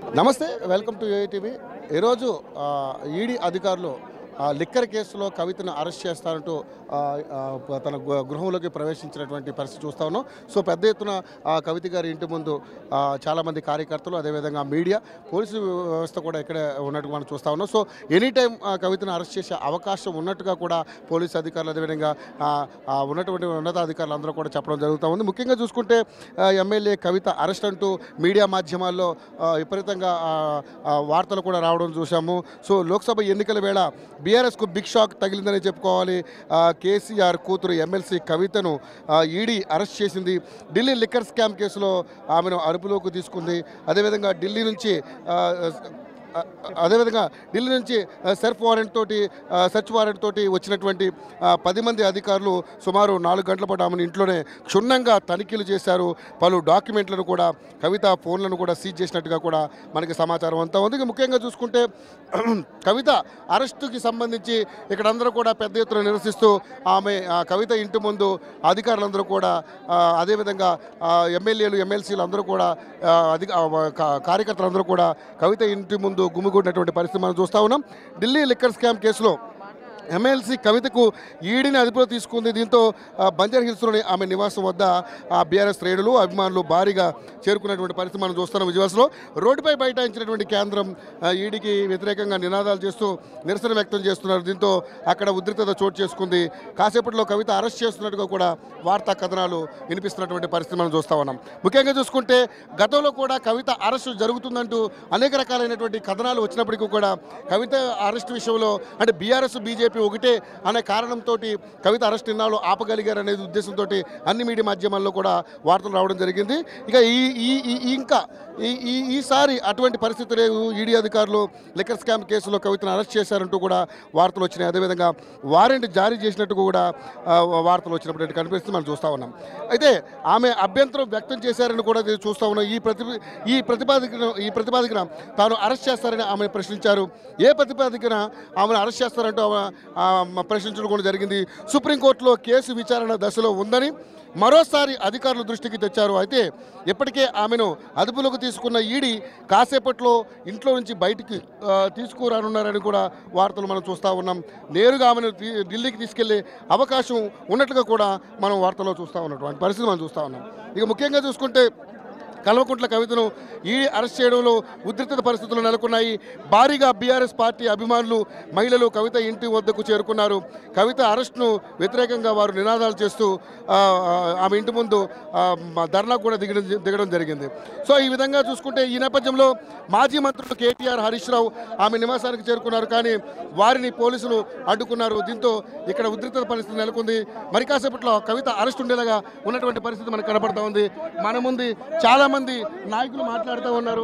నమస్తే, welcome to ఏఐటీవీ. ఈరోజు ED అధికారులు లిక్కర్ కేసులో కవితను అరెస్ట్ చేస్తారంటూ తన గృహంలోకి ప్రవేశించినటువంటి పరిస్థితి చూస్తా ఉన్నాం. సో పెద్ద ఎత్తున కవిత గారి ఇంటి ముందు చాలామంది కార్యకర్తలు, అదేవిధంగా మీడియా, పోలీసు వ్యవస్థ కూడా ఇక్కడే ఉన్నట్టుగా మనం చూస్తా ఉన్నాం. సో ఎనీ టైం కవితను అరెస్ట్ చేసే అవకాశం ఉన్నట్టుగా కూడా పోలీసు అధికారులు, అదేవిధంగా ఉన్నటువంటి ఉన్నతాధికారులు అందరూ కూడా చెప్పడం జరుగుతూ ఉంది. ముఖ్యంగా చూసుకుంటే ఎమ్మెల్యే కవిత అరెస్ట్ అంటూ మీడియా మాధ్యమాల్లో విపరీతంగా వార్తలు కూడా రావడం చూసాము. సో లోక్సభ ఎన్నికల వేళ బీఆర్ఎస్కు బిగ్ షాక్ తగిలిందని చెప్పుకోవాలి. కేసీఆర్ కూతురు ఎమ్మెల్సీ కవితను ఈడీ అరెస్ట్ చేసింది. ఢిల్లీ లిక్కర్ స్కామ్ కేసులో ఆమెను అదుపులోకి తీసుకుంది. అదేవిధంగా ఢిల్లీ నుంచి సెర్చ్ వారెంట్ తోటి వచ్చినటువంటి 10 మంది అధికారులు సుమారు 4 గంటల పాటు ఆమెను ఇంట్లోనే క్షుణ్ణంగా తనిఖీలు చేశారు. పలు డాక్యుమెంట్లను కూడా, కవిత ఫోన్లను కూడా సీజ్ చేసినట్టుగా కూడా మనకి సమాచారం అంతా ఉంది. ముఖ్యంగా చూసుకుంటే కవిత అరెస్టుకి సంబంధించి ఇక్కడ అందరూ కూడా పెద్ద ఎత్తున నిరసిస్తూ కవిత ఇంటి ముందు అధికారులందరూ కూడా, అదేవిధంగా ఎమ్మెల్యేలు, ఎమ్మెల్సీలు అందరూ కూడా, కార్యకర్తలందరూ కూడా కవిత ఇంటి ముందు గుమిగూడినటువంటి పరిస్థితి మనం చూస్తూ ఉన్నాం. ఢిల్లీ లిక్కర్ స్కామ్ కేసులో ఎమ్మెల్సీ కవితకు ఈడీని అదుపులో తీసుకుంది. దీంతో బంజర్ హిల్స్లోని ఆమె నివాసం వద్ద బీఆర్ఎస్ శ్రేణులు, అభిమానులు భారీగా చేరుకున్నటువంటి పరిస్థితి మనం చూస్తున్నాం. విజువల్స్లో రోడ్డుపై బైఠాయించినటువంటి కేంద్రం ఈడీకి వ్యతిరేకంగా నినాదాలు చేస్తూ నిరసన వ్యక్తం చేస్తున్నారు. దీంతో అక్కడ ఉద్రిక్తత చోటు చేసుకుంది. కాసేపట్లో కవిత అరెస్ట్ చేస్తున్నట్టుగా కూడా వార్తా కథనాలు వినిపిస్తున్నటువంటి పరిస్థితి మనం చూస్తూ ఉన్నాం. ముఖ్యంగా చూసుకుంటే గతంలో కూడా కవిత అరెస్టు జరుగుతుందంటూ అనేక రకాలైనటువంటి కథనాలు వచ్చినప్పటికీ కూడా కవిత అరెస్టు విషయంలో అంటే బీఆర్ఎస్, బీజేపీ ఒకటే అనే కారణంతో కవిత అరెస్ట్ ఇన్నాళ్ళు ఆపగలిగారు అనేది ఉద్దేశంతో అన్ని మీడియా మాధ్యమాల్లో కూడా వార్తలు రావడం జరిగింది. ఇక ఈసారి అటువంటి పరిస్థితి లేవు. ఈడీ అధికారులు లిక్కర్ స్కామ్ కేసులో కవితను అరెస్ట్ చేశారంటూ కూడా వార్తలు వచ్చినాయి. అదేవిధంగా వారెంట్ జారీ చేసినట్టు కూడా వార్తలు వచ్చినప్పుడు కనిపిస్తుంది మనం చూస్తూ ఉన్నాం. అయితే ఆమె అభ్యంతరం వ్యక్తం చేశారని కూడా చూస్తూ ఉన్నాం. ఈ ప్రతిపాదికన తాను అరెస్ట్ చేస్తారని ఆమె ప్రశ్నించారు. ఏ ప్రతిపాదికన ఆమెను అరెస్ట్ చేస్తారంటూ ప్రశ్నించడం కూడా జరిగింది. సుప్రీంకోర్టులో కేసు విచారణ దశలో ఉందని మరోసారి అధికారుల దృష్టికి తెచ్చారు. అయితే ఇప్పటికే ఆమెను అదుపులోకి తీసుకున్న ఈడీ కాసేపట్లో ఇంట్లో నుంచి బయటికి తీసుకురానున్నారని కూడా వార్తలు మనం చూస్తూ ఉన్నాం. నేరుగా ఆమెను ఢిల్లీకి తీసుకెళ్లే అవకాశం ఉన్నట్లుగా కూడా మనం వార్తల్లో చూస్తూ ఉన్నటువంటి పరిస్థితి మనం చూస్తూ ఉన్నాం. ఇక ముఖ్యంగా చూసుకుంటే కల్వకుంట్ల కవితను ఈడీ అరెస్ట్ చేయడంలో ఉద్రిక్త పరిస్థితులు నెలకొన్నాయి. భారీగా బీఆర్ఎస్ పార్టీ అభిమానులు, మహిళలు కవిత ఇంటి వద్దకు చేరుకున్నారు. కవిత అరెస్టును వ్యతిరేకంగా వారు నినాదాలు చేస్తూ ఆమె ఇంటి ముందు ధర్నా కూడా దిగడం జరిగింది. సో ఈ విధంగా చూసుకుంటే ఈ నేపథ్యంలో మాజీ మంత్రులు కేటీఆర్, హరీష్ రావు ఆమె నివాసానికి చేరుకున్నారు. కానీ వారిని పోలీసులు అడ్డుకున్నారు. దీంతో ఇక్కడ ఉద్రిక్త పరిస్థితి నెలకొంది. మరి కాసేపట్లో కవిత అరెస్ట్ ఉండేలాగా ఉన్నటువంటి పరిస్థితి మనకు కనబడతా ఉంది. మన ముందు చాలా మంది నాయకులు మాట్లాడుతూ ఉన్నారు.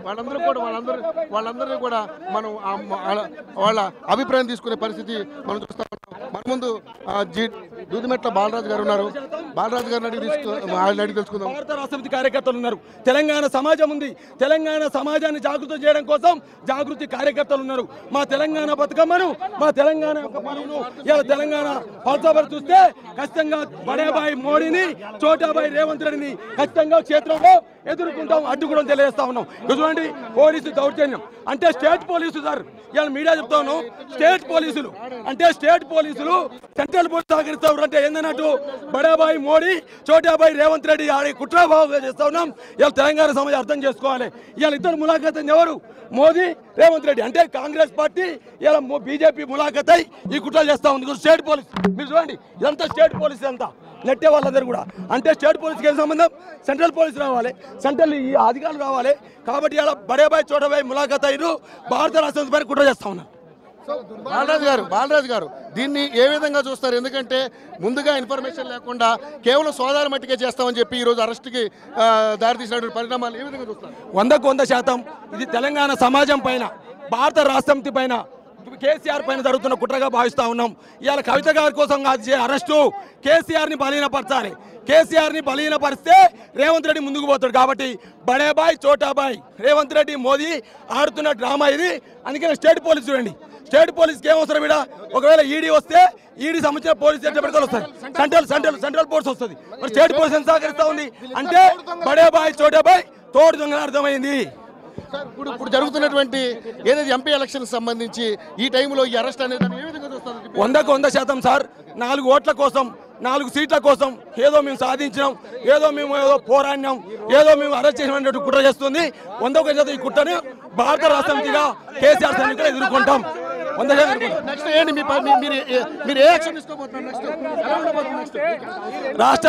వాళ్ళందరినీ కూడా మనం వాళ్ళ అభిప్రాయం తీసుకునే పరిస్థితి మనం చూస్తా ఉన్నాం. మన ముందు దూదిమెట్ల బాలరాజు గారు ఉన్నారు. బాలరాజు గారిని అడిగి తెలుసుకుందాం. భారత రాష్ట్రపతి కార్యకర్తలు ఉన్నారు. తెలంగాణ సమాజం ఉంది. తెలంగాణ సమాజాన్ని జాగృతం చేయడం కోసం జాగృతి కార్యకర్తలు ఉన్నారు. మా తెలంగాణ బతుకమ్మను, మా తెలంగాణ యొక్క పనులను ఇలా తెలంగాణ పల్సబడి చూస్తే ఖచ్చితంగా బడేబాయి మోడీని, చోటాబాయి రేవంత్ రెడ్డిని ఖచ్చితంగా క్షేత్రంలో ఎదుర్కొంటాం, అడ్డుకోవడం తెలియజేస్తా ఉన్నాం. చూడండి, పోలీసు దౌర్జన్యం అంటే స్టేట్ పోలీసు సార్, ఇవాళ మీడియా చెప్తా ఉన్నాం. స్టేట్ పోలీసులు అంటే స్టేట్ పోలీసులు సెంట్రల్ పోలీసు సహకరిస్తారు అంటే ఏందన్నట్టు బడాబాయి మోడీ, చోటాబాయి రేవంత్ రెడ్డి ఆడి కుట్రభావంగా చేస్తా ఉన్నాం. ఇవాళ తెలంగాణ సమాజం అర్థం చేసుకోవాలి. ఇవాళ ఇద్దరు ములాఖత్ ఎవరు? మోదీ, రేవంత్ రెడ్డి. అంటే కాంగ్రెస్ పార్టీ ఇలా బీజేపీ ములాఖత్ అయి ఈ కుట్రలు చేస్తా ఉంది. స్టేట్ పోలీస్ మీరు చూడండి, ఇదంతా స్టేట్ పోలీస్ అంతా నెట్టే వాళ్ళందరూ కూడా. అంటే స్టేట్ పోలీస్కి ఏం సంబంధం? సెంట్రల్ పోలీస్ రావాలి, సెంట్రల్ ఈ అధికారులు రావాలి. కాబట్టి ఇలా బడేబాయి, చోటాబాయి ములాఖత్ అయిన భారత రాష్ట్రం కుట్ర చేస్తా ఉన్నారు. బాలరాజు గారు దీన్ని ఏ విధంగా చూస్తారు? ఎందుకంటే ముందుగా ఇన్ఫర్మేషన్ లేకుండా కేవలం సోదాల మట్టికే చేస్తామని చెప్పి ఈరోజు అరెస్ట్కి దారితీసినటువంటి పరిణామాలు ఏ విధంగా చూస్తారు? 100% ఇది తెలంగాణ సమాజం పైన, భారత రాష్ట్రపతి పైన, కేసీఆర్ పైన జరుగుతున్న కుట్రగా భావిస్తా ఉన్నాం. ఇవాళ కవిత గారి కోసం అరెస్టు కేసీఆర్ని బలహీనపరచాలి. కేసీఆర్ని బలహీనపరిస్తే రేవంత్ రెడ్డి ముందుకు పోతాడు. కాబట్టి బడేబాయ్, చోటాబాయ్, రేవంత్ రెడ్డి, మోదీ ఆడుతున్న డ్రామా ఇది. అందుకని స్టేట్ పోలీసు చూడండి, స్టేట్ పోలీస్కి ఏం అవసరం? ఇక్కడ ఒకవేళ ఈడీ వస్తే ఈడీ సంబంధించిన పోలీస్ ఎట్లా వస్తాయి? సెంట్రల్ ఫోర్స్ వస్తుంది. మరి స్టేట్ పోలీస్ ఎంత సహకరిస్తా ఉంది? అంటే బడేబాయ్, చోటాబాయ్ తోడు దొంగ అర్థమైంది. సార్ ఇప్పుడు జరుగుతున్నటువంటి ఏదైతే ఎంపీ ఎలక్షన్ సంబంధించి ఈ టైంలో ఈ అరెస్ట్ అనేది ఏ విధంగా చూస్తారు? 100% సార్. 4 ఓట్ల కోసం 4 సీట్ల కోసం ఏదో మేము సాధించినాం, ఏదో పోరాడినాం, ఏదో మేము అరెస్ట్ చేసినట్టు కుట్ర చేస్తుంది. 100% ఈ కుట్రని భారత రాష్ట్ర సమితిగా కేసీఆర్ సైనికులు ఎదుర్కొంటాం. 100% నెక్స్ట్ ఏంటి మీరు ఏ యాక్షన్ తీసుకోబోతున్నారు? నెక్స్ట్ రాష్ట్ర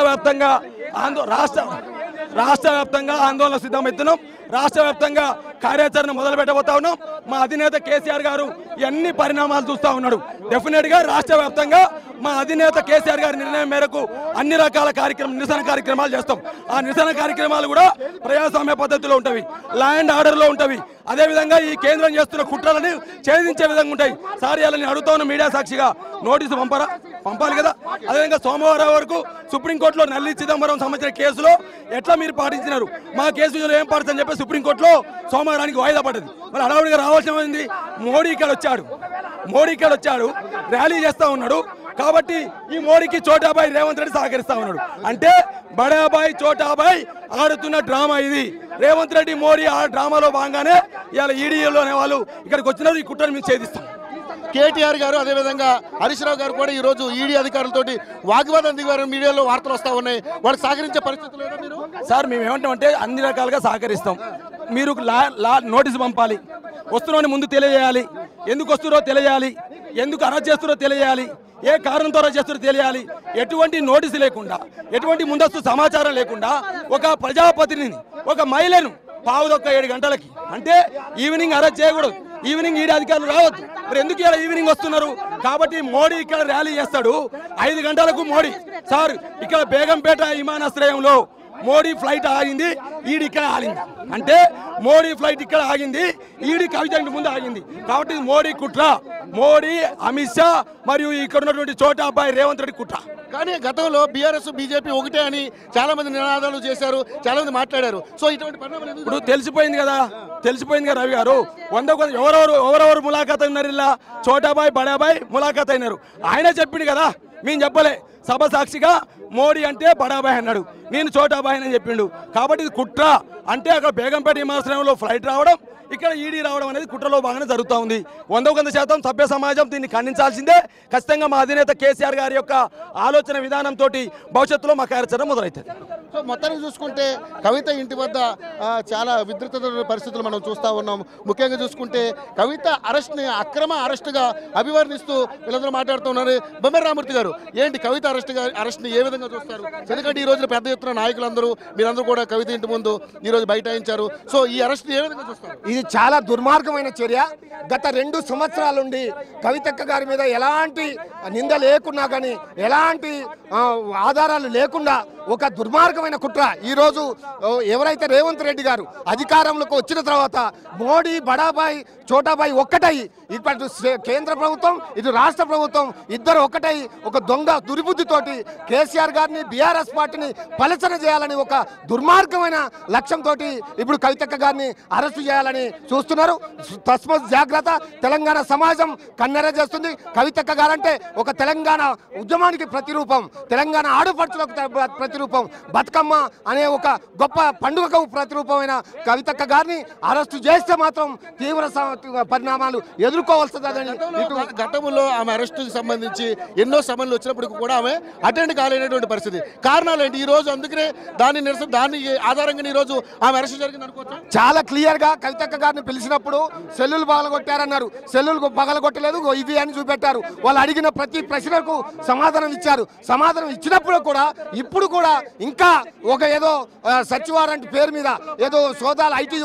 వ్యాప్తంగా ఆందోళన సిద్ధమవుతున్నాం. రాష్ట్ర వ్యాప్తంగా కార్యాచరణ మొదలు పెట్టబోతా ఉన్నాం. మా అధినేత కేసీఆర్ గారు ఎన్ని పరిణామాలు చూస్తూ ఉన్నాడు. డెఫినెట్ గా రాష్ట్ర వ్యాప్తంగా మా అధినేత కేసీఆర్ గారి నిర్ణయం మేరకు అన్ని రకాల నిరసన కార్యక్రమాలు చేస్తాం. ఆ నిరసన కార్యక్రమాలు కూడా ప్రజాస్వామ్య పద్ధతిలో ఉంటవి, లా అండ్ ఆర్డర్ లో ఉంటవి. అదేవిధంగా ఈ కేంద్రం చేస్తున్న కుట్రలని ఛేదించే విధంగా ఉంటాయి. సార్ ఇలా నేను అడుగుతా ఉన్న మీడియా సాక్షిగా నోటీసు పంపాలి కదా. అదేవిధంగా సోమవారం వరకు సుప్రీంకోర్టులో నల్లి చిదంబరం సంబంధించిన కేసులో ఎట్లా మీరు పాటించినారు, మా కేసులో ఏం పాడుతుందని చెప్పి సుప్రీంకోర్టులో సోమవారానికి వాయిదా పడ్డది. మరి హడావుడిగా రావాల్సింది మోడీ ఇక్కడ వచ్చాడు, ర్యాలీ చేస్తా ఉన్నాడు. కాబట్టి ఈ మోడీకి చోటాబాయ్ రేవంత్ రెడ్డి సహకరిస్తా ఉన్నాడు. అంటే బడాబాయ్ చోటాబాయ్ ఆడుతున్న డ్రామా ఇది. రేవంత్ రెడ్డి మోడీ ఆ డ్రామాలో భాగంగానే ఇవాళ ఈడీలోనే వాళ్ళు ఇక్కడికి వచ్చినారు. ఈ కుట్రను మేము ఛేదిస్తాం. కేటీఆర్ గారు అదేవిధంగా హరీష్ రావు గారు కూడా ఈ రోజు ఈడీ అధికారులతోటి వాగ్వాదం దిగారు. మీడియాలో వార్తలు వస్తా ఉన్నాయి. వాళ్ళు సహకరించే పరిస్థితులు లేదా? మీరు సార్ మేము ఏమంటామంటే అన్ని రకాలుగా సహకరిస్తాం. మీరు నోటీసు పంపాలి, వస్తున్నారని ముందు తెలియజేయాలి, ఎందుకు వస్తున్నారో తెలియాలి, ఎందుకు అరెస్ట్ చేస్తున్నారో తెలియాలి, ఏ కారణంతో అరెస్ట్ చేస్తున్నారో తెలియాలి. ఎటువంటి నోటీసు లేకుండా, ఎటువంటి ముందస్తు సమాచారం లేకుండా ఒక ప్రజాప్రతినిధిని, ఒక మహిళను 7:15 గంటలకి అంటే ఈవినింగ్ అరెస్ట్ చేయకూడదు. ఈవినింగ్ ఈడీ అధికారులు రావద్దు. మరి ఎందుకు ఇలా ఈవినింగ్ వస్తున్నారు? కాబట్టి మోడీ ఇక్కడ ర్యాలీ చేస్తాడు. 5 గంటలకు మోడీ సార్ ఇక్కడ బేగంపేట విమానాశ్రయంలో మోడీ ఫ్లైట్ ఆగింది, ఈడీ ఇక్కడ ఆగింది. అంటే మోడీ ఫ్లైట్ ఇక్కడ ఆగింది, ఈడీ కవిత ముందు ఆగింది. కాబట్టి మోడీ కుట్ర, మోడీ, అమిత్ షా మరియు ఇక్కడ ఉన్నటువంటి చోటాబాయ్ రేవంత్ రెడ్డి కుట్ర. కానీ గతంలో బీఆర్ఎస్ బీజేపీ ఒకటే అని చాలా మంది నినాదాలు చేశారు, చాలా మంది మాట్లాడారు. సో ఇటువంటి పరిణామాలు ఇప్పుడు తెలిసిపోయింది కదా రవి గారు. ఎవరెవరు ములాఖాత్ అయినారు, ఇలా చోటాబాయ్ బడాబాయ్ ములాఖాత్ అయినారు. ఆయన చెప్పిండు కదా, మేము చెప్పలే. సభ సాక్షిగా మోడీ అంటే బడాబాయ్ అన్నాడు, నేను చోటాబాయ్ అని చెప్పిండు. కాబట్టి ఇది కుట్ర. అంటే అక్కడ బేగంపేట విమానాశ్రయంలో ఫ్లైట్ రావడం, ఇక్కడ ఈడీ రావడం అనేది కుట్రలో బాగానే జరుగుతూ ఉంది. 100% సభ్య సమాజం దీన్ని ఖండించాల్సిందే. ఖచ్చితంగా మా అధినేత కేసీఆర్ గారి యొక్క ఆలోచన విధానంతో భవిష్యత్తులో మా కార్యాచరణ మొదలవుతుంది. సో మొత్తానికి చూసుకుంటే కవిత ఇంటి వద్ద చాలా విద్రుత పరిస్థితులు మనం చూస్తూ ఉన్నాం. ముఖ్యంగా చూసుకుంటే కవిత అరెస్ట్ని అక్రమ అరెస్టుగా అభివర్ణిస్తూ వీళ్ళందరూ మాట్లాడుతూ ఉన్నారు. బొమ్మరి రామూర్తి గారు, ఏంటి కవిత అరెస్ట్ని ఏ విధంగా చూస్తారు? ఎందుకంటే ఈ రోజు పెద్ద ఎత్తున నాయకులందరూ మీరందరూ కూడా కవిత ఇంటి ముందు ఈ రోజు బైఠాయించారు. సో ఈ అరెస్ట్ని ఏ విధంగా చూస్తారు? ఇది చాలా దుర్మార్గమైన చర్య. గత 2 సంవత్సరాల నుండి కవితక్క గారి మీద ఎలాంటి నింద లేకున్నా కానీ, ఎలాంటి ఆధారాలు లేకుండా ఒక దుర్మార్గమైన కుట్ర. ఈరోజు ఎవరైతే రేవంత్ రెడ్డి గారు అధికారంలోకి వచ్చిన తర్వాత మోడీ, బడాబాయ్, చోటాబాయ్ ఒక్కటై, ఇటు కేంద్ర ప్రభుత్వం, ఇటు రాష్ట్ర ప్రభుత్వం ఇద్దరు ఒక్కటై ఒక దొంగ దుర్బుద్ధితోటి కేసీఆర్ గారిని, బీఆర్ఎస్ పార్టీని పలచన చేయాలని ఒక దుర్మార్గమైన లక్ష్యంతో ఇప్పుడు కవితక్క గారిని అరెస్టు చేయాలని చూస్తున్నారు. తస్మత్ జాగ్రత్త. తెలంగాణ సమాజం కన్నెర చేస్తుంది. కవితక్క గారంటే ఒక తెలంగాణ ఉద్యమానికి ప్రతిరూపం, తెలంగాణ ఆడుపడుచులకు ప్రతిరూపం, బతుకమ్మ అనే ఒక గొప్ప పండుగకు ప్రతిరూపమైన కవితక్క గారిని అరెస్టు చేస్తే మాత్రం తీవ్ర పరిణామాలు ఎదుర్కోవాల్సిందని. గతంలో ఆమె అరెస్టుకి సంబంధించి ఎన్నో సమన్లు వచ్చినప్పటికీ కూడా ఆమె అటెండ్ కాలేనటువంటి పరిస్థితి. కారణాలు ఏంటి? ఈ రోజు అందుకనే దాని ఆధారంగా ఈ రోజు ఆమె అరెస్ట్ జరిగింది అనుకోవచ్చు. చాలా క్లియర్ గా కవితక్క గారిని పిలిచినప్పుడు సెల్లులు పగలగొట్టారన్నారు. సెల్లులు పగలగొట్టలేదు, ఇవి అని చూపెట్టారు. వాళ్ళు అడిగిన ప్రతి ప్రశ్నకు సమాధానం ఇచ్చారు. సమాధానం ఇచ్చినప్పుడు కూడా ఇప్పుడు కూడా ఇంకా ఒక ఏదో సర్చ్ వారెంట్ పేరు మీద ఏదో సోదాలు ఐటీ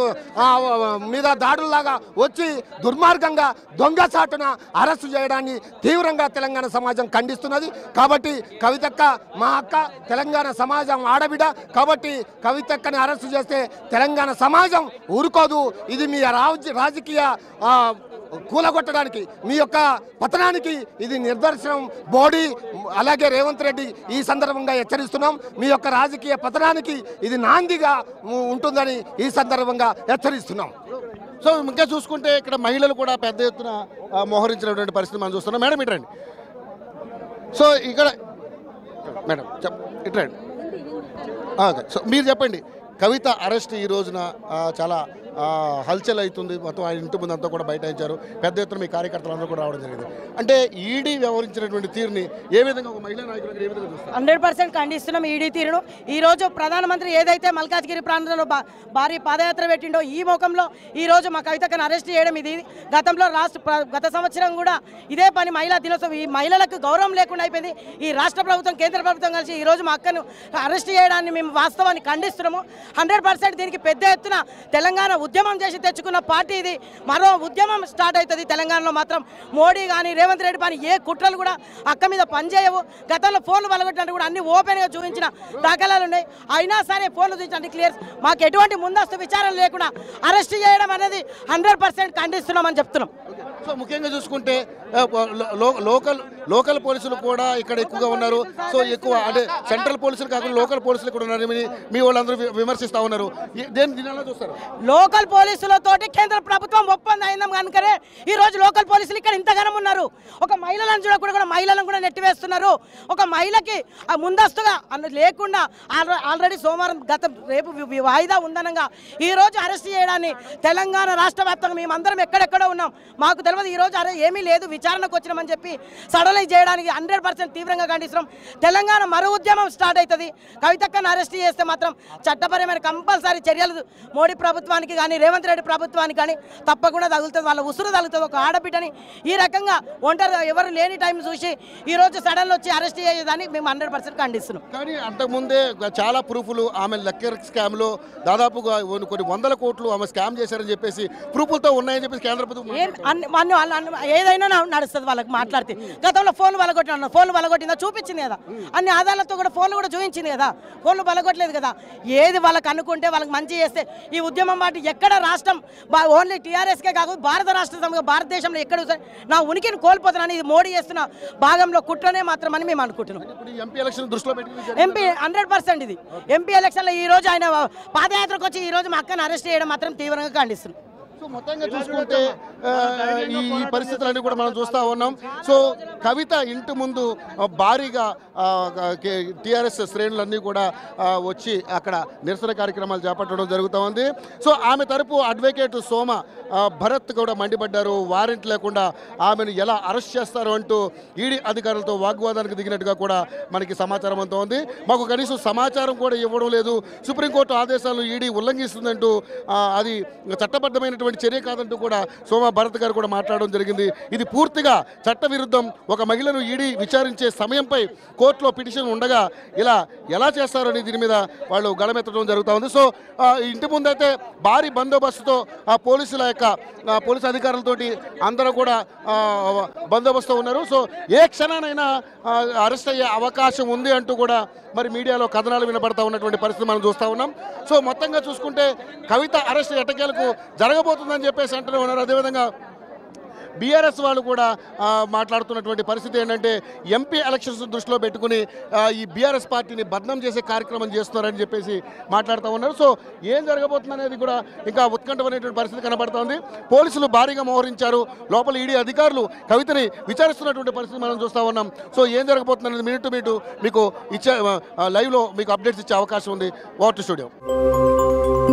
మీద దాడుల్లాగా వచ్చి దుర్మార్గంగా దొంగసాటున అరెస్టు చేయడాన్ని తీవ్రంగా తెలంగాణ సమాజం ఖండిస్తున్నది. కాబట్టి కవితక్క మా అక్క, తెలంగాణ సమాజం ఆడబిడ్డ. కాబట్టి కవితక్కని అరెస్టు చేస్తే తెలంగాణ సమాజం ఊరుకోదు. ఇది మీ రాజకీయ కూలగొట్టడానికి, మీ యొక్క పతనానికి ఇది నిదర్శనం. మోడీ అలాగే రేవంత్ రెడ్డి ఈ సందర్భంగా హెచ్చరిస్తున్నాం. మీ యొక్క రాజకీయ పతనానికి ఇది నాందిగా ఉంటుందని ఈ సందర్భంగా హెచ్చరిస్తున్నాం. సో ఇంకా చూసుకుంటే ఇక్కడ మహిళలు కూడా పెద్ద ఎత్తున మోహరించినటువంటి పరిస్థితి మనం చూస్తున్నాం. మేడం ఇట్రండి. సో ఇక్కడ మేడం ఇట్రండి. ఓకే, సో మీరు చెప్పండి. కవిత అరెస్ట్ ఈ రోజున చాలా హల్చల్ అవుతుంది. మొత్తం ఆయన ఇంటి ముందు అంతా కూడా బైఠాయించారు. పెద్ద ఎత్తున మీ కార్యకర్తలందరూ కూడా రావడం జరిగింది. అంటే ఈడీ వ్యవహరించినటువంటి తీరుని ఏ విధంగా ఒక మహిళా నాయకులకు ఏ విధంగా చూస్తారు? 100% ఖండిస్తున్నాం ఈడీ తీరును. ఈరోజు ప్రధానమంత్రి ఏదైతే మల్కాజ్గిరి ప్రాంతంలో భారీ పాదయాత్ర పెట్టిండో ఈ ముఖంలో ఈరోజు మా కవితక్కను అరెస్ట్ చేయడం ఇది గతంలో గత సంవత్సరం కూడా ఇదే పని మహిళా దినోత్సవం. ఈ మహిళలకు గౌరవం లేకుండా అయిపోయింది. ఈ రాష్ట్ర ప్రభుత్వం కేంద్ర ప్రభుత్వం కలిసి ఈరోజు మా అక్కను అరెస్ట్ చేయడాన్ని మేము వాస్తవాన్ని ఖండిస్తున్నాము. 100% దీనికి పెద్ద ఎత్తున తెలంగాణ ఉద్యమం చేసి తెచ్చుకున్న పార్టీ ఇది. మరో ఉద్యమం స్టార్ట్ అవుతుంది తెలంగాణలో. మాత్రం మోడీ కానీ రేవంత్ రెడ్డి పని ఏ కుట్రలు కూడా అక్క మీద పనిచేయవు. గతంలో ఫోన్లు వలగొట్టినట్టు కూడా అన్ని ఓపెన్గా చూపించిన దాఖలాలు ఉన్నాయి. అయినా సరే ఫోన్లు చూపించండి క్లియర్. మాకు ఎటువంటి ముందస్తు విచారణ లేకుండా అరెస్ట్ చేయడం అనేది 100% ఖండిస్తున్నామని చెప్తున్నాం. సో ముఖ్యంగా చూసుకుంటే లోకల్ పోలీసులు కూడా ఇక్కడ ఎక్కువగా ఉన్నారు. సో ఎక్కువ అంటే సెంట్రల్ పోలీసులు కాకుండా లోకల్ పోలీసులు కూడా ఉన్నారు. మీ వాళ్ళందరూ విమర్శిస్తూ ఉన్నారు. దీన్ని ఎలా చూస్తారు? లోకల్ పోలీసులతోటి కేంద్ర ప్రభుత్వం ఒప్పందం అయిందాం కనుకనే ఈ రోజు లోకల్ పోలీసులు ఇక్కడ ఇంతగానం ఉన్నారు. ఒక మహిళలను చూడకుండా మహిళలను కూడా నెట్టివేస్తున్నారు. ఒక మహిళకి ముందస్తుగా లేకుండా ఆల్రెడీ సోమవారం రేపు వాయిదా ఉందనగా ఈ రోజు అరెస్ట్ చేయడాన్ని తెలంగాణ రాష్ట్ర వ్యాప్తంగా మేమందరం ఎక్కడెక్కడో ఉన్నాం. మాకు తెలియదు ఈ రోజు ఏమీ లేదు విచారణకు వచ్చినామని చెప్పి సడలైజ్ చేయడానికి 100% తీవ్రంగా ఖండిస్తున్నాం. తెలంగాణ మరో ఉద్యమం స్టార్ట్ అవుతుంది. కవితక్కను అరెస్ట్ చేస్తే మాత్రం చట్టపరమైన కంపల్సరీ చర్యలు మోడీ ప్రభుత్వానికి కానీ రేవంత్ రెడ్డి ప్రభుత్వానికి కానీ తప్పకుండా తగులుతుంది. వాళ్ళ ఉసురు తగులుతుంది. ఒక ఆడబిడ్డని ఈ రకంగా ఒంటరి ఎవరు లేని టైం చూసి ఈ రోజు సడన్ వచ్చి అరెస్ట్ చేసేదాన్ని మేము 100% ఖండిస్తున్నాం. కానీ అంతకుముందే చాలా ప్రూఫ్లు ఆమె లెక్కర్ స్కామ్లో దాదాపుగా కొన్ని వందల కోట్లు ఆమె స్కామ్ చేశారని చెప్పేసి ప్రూఫ్లతో ఉన్నాయని చెప్పేసి కేంద్ర ప్రభుత్వం ఏదైనా నడుస్తుంది వాళ్ళకి మాట్లాడితే. గతంలో ఫోన్లు వలగొట్టిందా చూపించింది కదా. అన్ని ఆధారాలతో కూడా ఫోన్లు కూడా చూపించింది కదా. ఫోన్లు వలగొట్టలేదు కదా. ఏది వాళ్ళకి అనుకుంటే వాళ్ళకి మంచి చేస్తే ఈ ఉద్యమం వాటి ఎక్కడ రాష్ట్రం ఓన్లీ టీఆర్ఎస్కే కాకుండా భారత రాష్ట్ర భారతదేశంలో ఎక్కడ నా ఉనికిని కోల్పోతున్నాను. ఇది మోడీ చేస్తున్న భాగంలో కుట్రనే మాత్రమని మేము అనుకుంటున్నాం. ఎంపీ ఎలక్షన్ దృష్టిలో పెట్టి ఎంపీ 100% ఇది ఎంపీ ఎలక్షన్లో ఈ రోజు ఆయన పాదయాత్రకు వచ్చి ఈ రోజు మా అక్కను అరెస్ట్ చేయడం మాత్రం తీవ్రంగా ఖండిస్తున్నాం. సో మొత్తంగా చూసుకుంటే ఈ పరిస్థితులన్నీ కూడా మనం చూస్తూ ఉన్నాం. సో కవిత ఇంటి ముందు భారీగా టీఆర్ఎస్ శ్రేణులన్నీ కూడా వచ్చి అక్కడ నిరసన కార్యక్రమాలు చేపట్టడం జరుగుతూ ఉంది. సో ఆమె తరపు అడ్వకేట్ సోమ భరత్ కూడా మండిపడ్డారు. వారెంట్ లేకుండా ఆమెను ఎలా అరెస్ట్ చేస్తారు అంటూ ఈడీ అధికారులతో వాగ్వాదానికి దిగినట్టుగా కూడా మనకి సమాచారం అంతా ఉంది. మాకు కనీసం సమాచారం కూడా ఇవ్వడం లేదు. సుప్రీంకోర్టు ఆదేశాలను ఈడీ ఉల్లంఘిస్తుందంటూ అది చట్టబద్ధమైనటువంటి చర్య కాదంటూ కూడా సోమ భరత్ గారు కూడా మాట్లాడడం జరిగింది. ఇది పూర్తిగా చట్టవిరుద్ధం. ఒక మహిళను ఈడీ విచారించే సమయంపై కోర్టులో పిటిషన్ ఉండగా ఇలా ఎలా చేస్తారని దీని మీద వాళ్ళు గళమెత్తడం జరుగుతూ ఉంది. సో ఇంటి ముందైతే భారీ బందోబస్తుతో పోలీసు అధికారులతోటి అందరూ కూడా బందోబస్తు ఉన్నారు. సో ఏ క్షణానైనా అరెస్ట్ అయ్యే అవకాశం ఉంది అంటూ కూడా మరి మీడియాలో కథనాలు వినపడతా ఉన్నటువంటి పరిస్థితి మనం చూస్తూ ఉన్నాం. సో మొత్తంగా చూసుకుంటే కవిత అరెస్ట్ ఎట్టకేలకు జరగబోతుందని చెప్పేసి అంటూనే ఉన్నారు. అదేవిధంగా బీఆర్ఎస్ వాళ్ళు కూడా మాట్లాడుతున్నటువంటి పరిస్థితి ఏంటంటే ఎంపీ ఎలక్షన్స్ దృష్టిలో పెట్టుకుని ఈ బీఆర్ఎస్ పార్టీని బద్నాం చేసే కార్యక్రమం చేస్తున్నారని చెప్పేసి మాట్లాడుతూ ఉన్నారు. సో ఏం జరగబోతుంది అనేది కూడా ఇంకా ఉత్కంఠమైనటువంటి పరిస్థితి కనబడుతోంది. పోలీసులు భారీగా మోహరించారు. లోపల ఈడీ అధికారులు కవితని విచారిస్తున్నటువంటి పరిస్థితి మనం చూస్తూ ఉన్నాం. సో ఏం జరగబోతుంది అనేది మినిట్ టు మినిట్ మీకు లైవ్లో మీకు అప్డేట్స్ ఇచ్చే అవకాశం ఉంది. Over to studio.